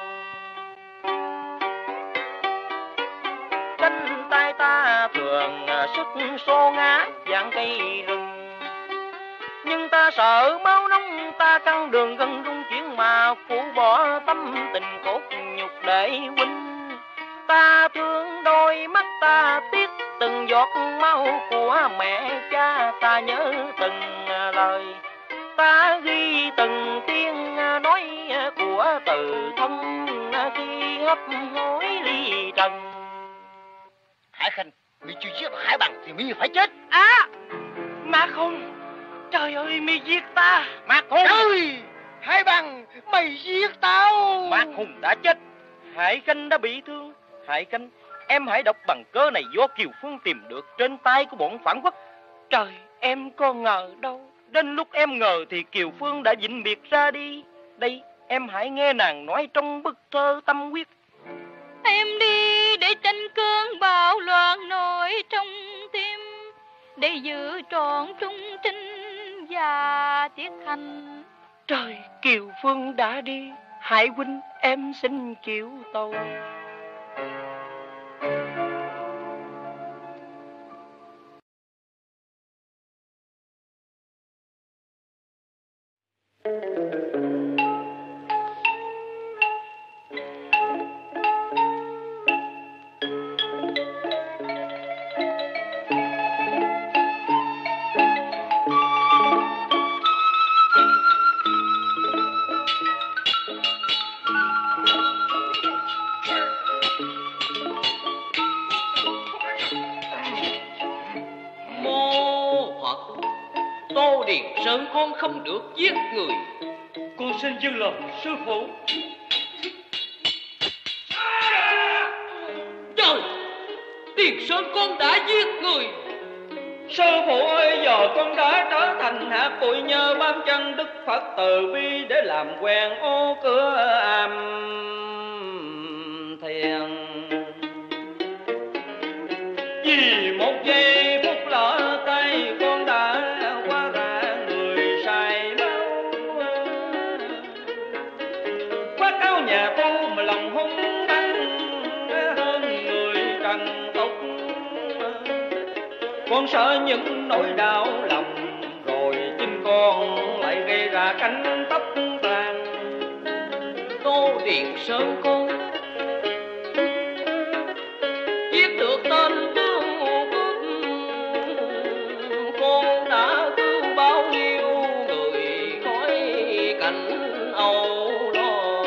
Cánh tay ta thường sức xô ngã dạng cây rừng, nhưng ta sợ máu nóng, ta căng đường gần rung chuyển mà phụ bỏ tâm tình cốt nhục để huynh. Ta thương đôi mắt, ta tiếc từng giọt máu của mẹ cha, ta nhớ từng lời, ta ghi từng tiếng nói của từ thông khi hấp hối ly trần. Hải Khanh, mi chưa giết Hải Bằng thì mi phải chết. Má Khôn, trời ơi, mi giết ta. Má Khôn, Trời, Hải Bằng, mày giết tao. Má Khôn đã chết, Hải Khanh đã bị thương. Hải Khanh, em hãy đọc bằng cớ này do Kiều Phương tìm được trên tay của bọn phản quốc. Trời, em có ngờ đâu. Đến lúc em ngờ thì Kiều Phương đã vĩnh biệt ra đi. Đây, em hãy nghe nàng nói trong bức thơ tâm huyết. Em đi để tranh cơn bão loạn nổi trong tim, để giữ trọn trung trinh và tiết hành. Trời, Kiều Phương đã đi, Hải huynh em xin chịu tội. Tô Điền Sơn con không được giết người. Con xin vâng lời sư phụ. Trời, Điền Sơn con đã giết người. Sư phụ ơi, giờ con đã trở thành hạt bụi, nhờ bám chân Đức Phật từ bi để làm quen ô cửa am thiền. Vì một giây phút lỡ tay, con đã quá ra người sai máu. Khoác áo nhà tu mà lòng hung hăng hơn người trần tục. Con sợ những nỗi đau lòng, rồi chính con lại gây ra cánh tóc tàn. Tô Điền Sơn con giết được tên tướng cướp, con đã cứu bao nhiêu người khỏi cảnh âu lo.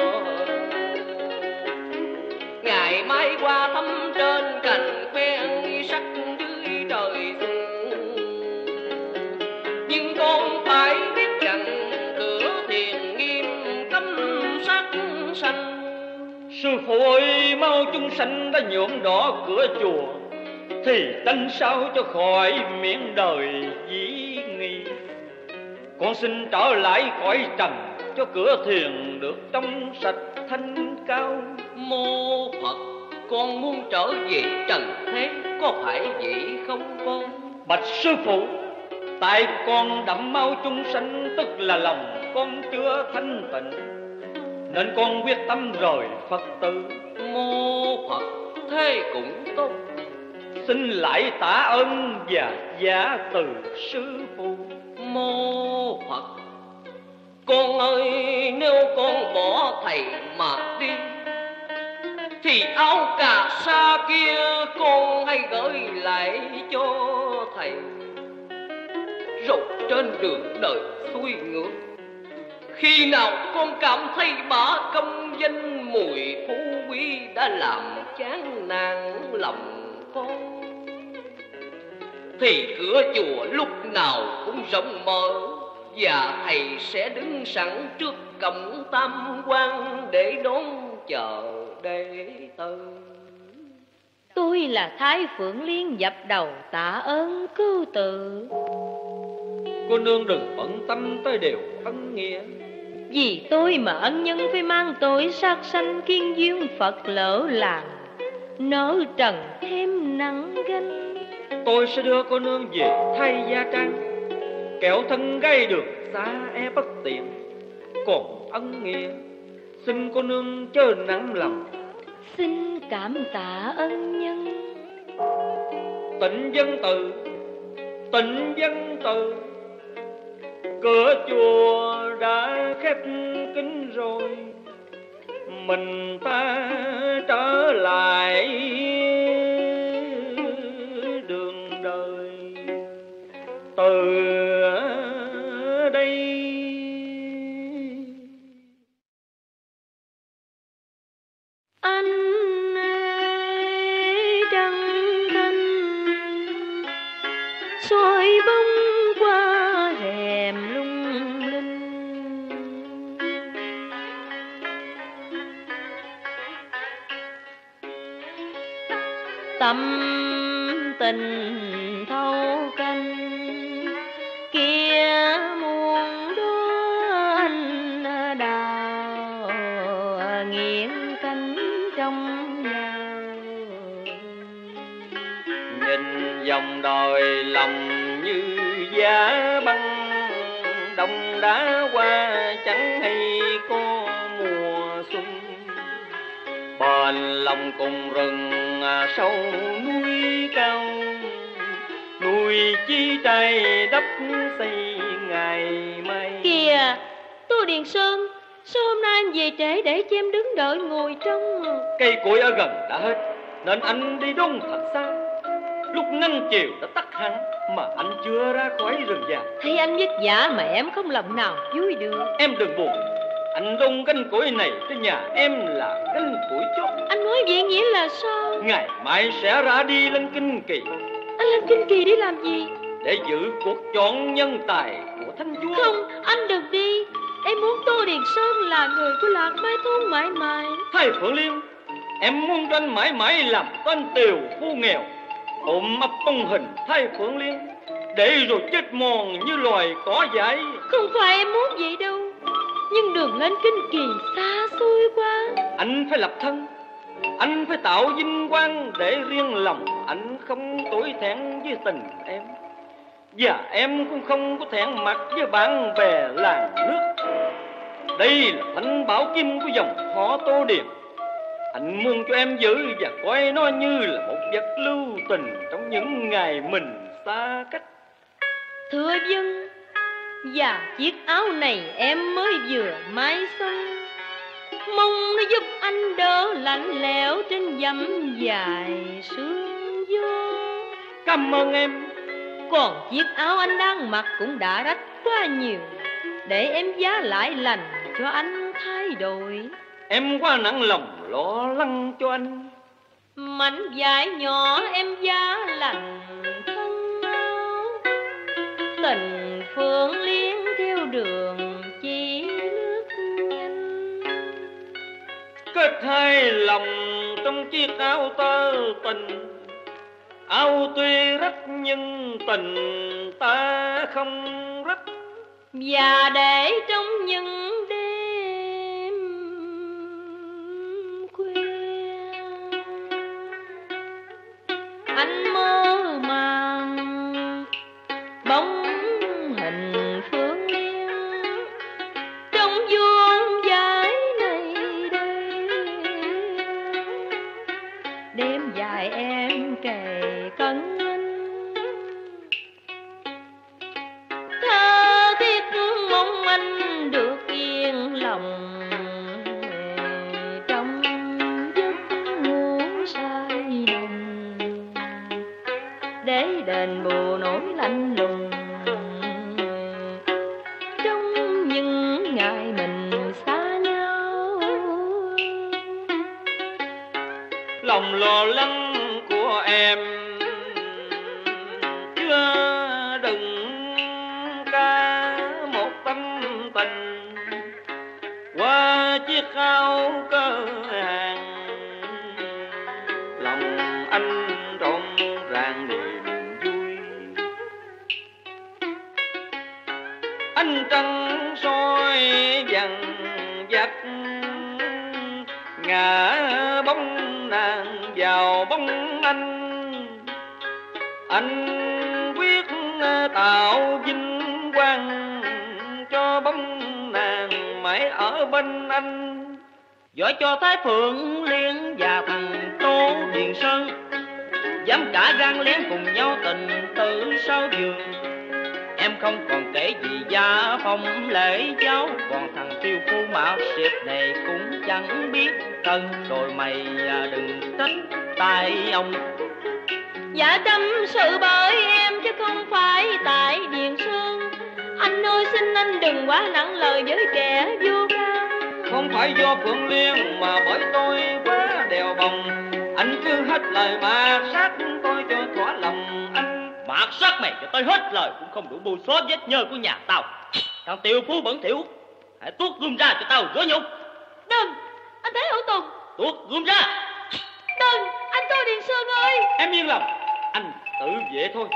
Ngày mai qua thăm trên cành quen sắc dưới trời xuân, nhưng con phải biết rằng cửa thiền nghiêm cấm sát sanh. Sư phụ ơi, mau chúng sanh đã nhuộm đỏ cửa chùa, thì tánh sao cho khỏi miễn đời dĩ nghi. Con xin trở lại cõi trần, cho cửa thiền được trong sạch thanh cao. Mô Phật, con muốn trở về trần thế, có phải vậy không con? Bạch sư phụ, tại con đậm máu chung sanh, tức là lòng con chưa thanh tịnh, nên con quyết tâm rời Phật tử. Mô Phật, thế cũng tốt. Xin lại tạ ơn và giả từ sư phụ. Mô Phật. Con ơi, nếu con bỏ thầy mà đi, thì áo cà sa kia con hãy gửi lại cho thầy. Rồi trên đường đời xuôi ngược, khi nào con cảm thấy bả công danh mùi phú quý đã làm chán nản lòng con, thì cửa chùa lúc nào cũng rộng mở, và thầy sẽ đứng sẵn trước cổng tam quan để đón chờ đệ tử. Tôi là Thái Phượng Liên dập đầu tạ ơn cứu tử. Cô nương đừng bận tâm tới điều ân nghĩa. Vì tôi mà ân nhân phải mang tội sát sanh, kiên duyên Phật lỡ làng, nỡ trần thêm nặng gánh. Tôi sẽ đưa cô nương về thay gia trang, kẻo thân gây đường xa e bất tiện. Còn ân nghĩa, xin cô nương chớ nặng lòng. Xin cảm tạ ân nhân. Tịnh dân từ, tịnh dân từ, cửa chùa đã khép kín rồi, mình ta trở lại đường đời từ đây. Anh ơi trăng thanh soi bóng qua rèm lung linh, tâm tình thâu canh kia muôn đó anh đào nghiêng cánh trong nhau. Nhìn dòng đời lòng như giá băng, đông đá qua chẳng hay có mùa xuân. Bền lòng cùng rừng sâu núi cao, nuôi chi trái đất xây ngày mai. Kìa Tô Điền Sơn, sao hôm nay anh về trễ để cho em đứng đợi ngồi trong? Cây củi ở gần đã hết, nên anh đi đốn thật xa. Lúc nắng chiều đã tắt hẳn mà anh chưa ra khỏi rừng già. Thấy anh vất vả mà em không lòng nào vui được. Em đừng buồn, anh đôn gánh củi này cho nhà em là gánh củi chốt. Anh nói vậy nghĩa là sao? Ngày mai sẽ ra đi lên Kinh Kỳ. Anh lên Kinh Kỳ để làm gì? Để giữ cuộc chọn nhân tài của Thánh Chúa. Không, anh đừng đi. Em muốn Tô Điền Sơn là người của Lạc Mai thôn mãi mãi. Thầy Phượng Liên, em muốn cho anh mãi mãi làm tên tiều phu nghèo, ôm ấp bông hình Thầy Phượng Liên, để rồi chết mòn như loài cỏ dại. Không phải em muốn vậy đâu, nhưng đường lên Kinh Kỳ xa xôi quá. Anh phải lập thân, anh phải tạo vinh quang, để riêng lòng anh không tủi thẹn với tình em, và em cũng không có thẹn mặt với bạn bè làng nước. Đây là thanh bảo kim của dòng họ Tô Điền. Anh muốn cho em giữ và coi nó như là một vật lưu tình trong những ngày mình xa cách. Thưa dân, và chiếc áo này em mới vừa may xong, mong nó giúp anh đỡ lạnh lẽo trên dặm dài sương gió. Cảm ơn em. Còn chiếc áo anh đang mặc cũng đã rách quá nhiều, để em vá lại lành cho anh thay đổi. Em quá nặng lòng lo lắng cho anh. Mảnh vải nhỏ em vá lành thân áo, tình Phượng Liên theo đường chỉ nước nhanh. Kết hai lòng trong chiếc áo tơ tình, áo tuy rách nhưng tình ta không rách. Và để trong những đêm khuya, anh mơ màng bóng hình Phương Liên trong vuông vải này đây. Đêm dài em kề cận anh, tha thiết mong anh được yên lòng trong giấc ngủ say nồng, để đền bù nỗi lạnh lùng trong những ngày mình xa nhau. Lòng lo lắng của em chưa đừng ca một tâm tình qua chiếc áo cơ hàng. Lòng anh rộn ràng niềm vui, anh trăng soi dần dắt ngả bóng nàng vào bóng anh. Anh quyết tạo vinh quang cho bóng nàng mãi ở bên anh. Vợ cho Thái Phượng Liên và thằng Tô Điền Sơn dám cả gan lén cùng nhau tình tự sao giường. Em không còn kể gì gia phong lễ giáo, còn thằng phiêu phu mạo xịp này cũng chẳng biết cần. Rồi mày đừng trách tại ông. Dạ tâm sự bởi em chứ không phải tại Điền Sơn. Anh ơi xin anh đừng quá nặng lời với kẻ vô can. Không phải do Phượng Liên mà bởi tôi quá đèo bồng. Anh cứ hết lời mà sát tôi cho thỏa lòng anh. Mạt sát mày cho tôi hết lời cũng không đủ bù xóa vết nhơ của nhà tao. Thằng tiểu phú bẩn thỉu, hãy tuốt gươm ra cho tao gỡ nhục. Đừng, anh Thế Hữu Tùng. Tuốt gươm ra. Đừng, anh Tô Điền Sơn ơi. Em yên lòng, anh tự vệ thôi.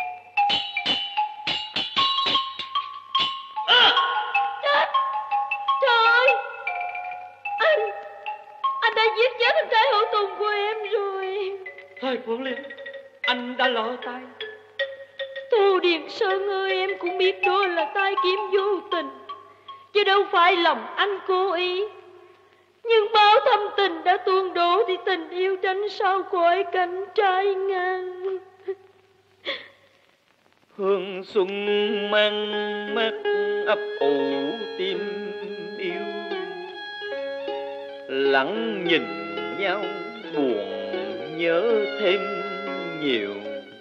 Chết. Trời ơi, anh đã giết chết anh Thế Hữu Tùng của em rồi. Thôi Phượng Liên, anh đã lỡ tay. Tô Điền Sơn ơi, em cũng biết đó là tay kiếm vô tình, chứ đâu phải lòng anh cố ý. Nhưng báo thâm tình đã tuôn đổ thì tình yêu tránh sao khỏi cảnh trái ngang. Hương xuân mang mát ấp ủ tim yêu, lặng nhìn nhau buồn nhớ thêm nhiều.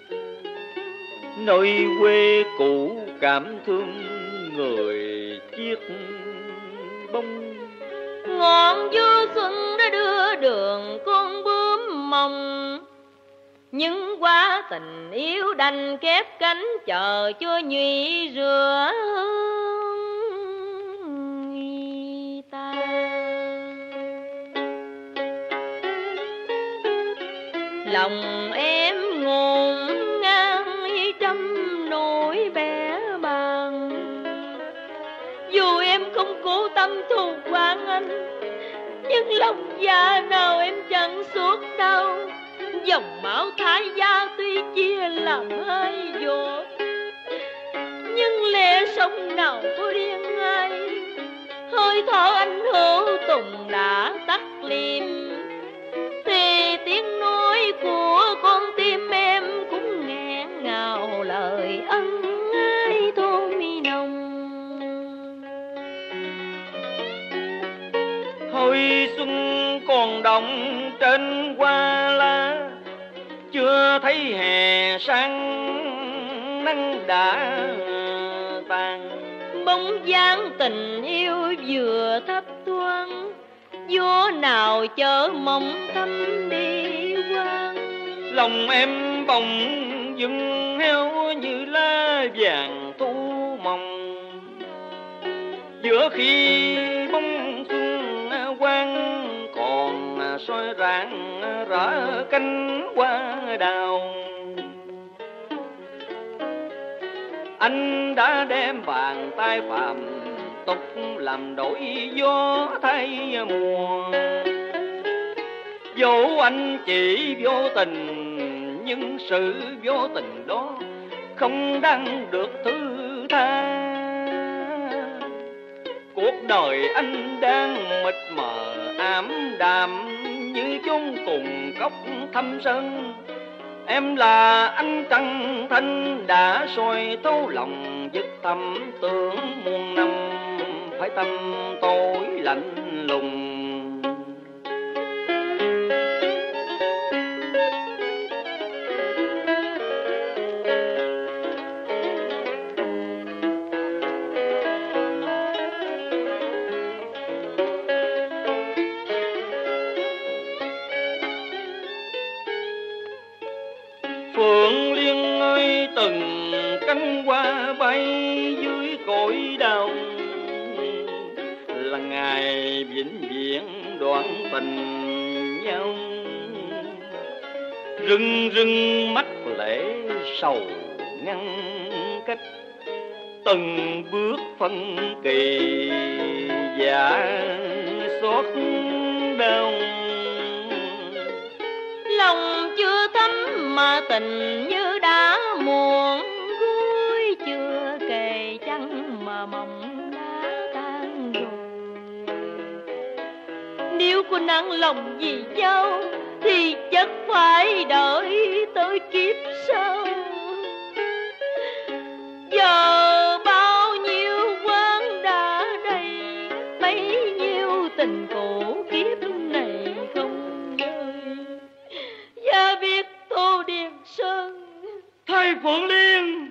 Nơi quê cũ cảm thương người chiếc bông. Ngọn du xuân đã đưa đường con bướm mộng, nhưng qua tình yêu đành kép cánh chờ cho nhụy rửa hương ta. Lòng em ngổn ngang trăm nỗi bẽ bàng, dù em không cố tâm thù oán anh, nhưng lòng dạ nào em chẳng suốt đau. Dòng máu thái gia tuy chia làm hai giọt, nhưng lẽ sống nào có riêng ai. Hơi thở anh Hữu Tùng đã tắt liệm, thì tiếng nói của con tim em cũng nghẹn ngào lời ân ái thôi nồng. Hồi xuân còn động trên hoa lá, chưa thấy hè sang nắng đã tàn. Bóng dáng tình yêu vừa thấp thoáng, gió nào chở mộng thắm đi qua. Lòng em bỗng dưng heo như lá vàng thu mộng, giữa khi bóng xuân quang còn soi rạng rỡ cánh hoa đào. Anh đã đem bàn tay phạm tục làm đổi gió thay mùa. Dẫu anh chỉ vô tình nhưng sự vô tình đó không đáng được thứ tha. Cuộc đời anh đang mịt mờ ảm đạm như chốn cùng cốc thâm sơn. Em là anh trăng thanh đã soi thấu lòng dứt thầm tưởng muôn năm phải tâm tôi lạnh lùng. Phượng Liên ơi, từng cánh hoa bay dưới cội đau, là ngày vĩnh viễn đoạn tình nhau. Rưng rưng mắt lệ sầu ngăn cách, từng bước phân kỳ dạ xót đau. Lòng chưa thấm mà tình như đã muộn, gối chưa kề chăng mà mộng đã tan rồi. Nếu cô nặng lòng vì nhau thì chắc phải đợi tới kiếp sau. Giờ bao nhiêu quán đã đầy, bấy nhiêu tình cũ kiếp này không rơi. Và biết Tô Điền Sơn Thầy Phượng Liên.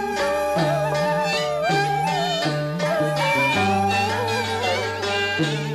Thank you.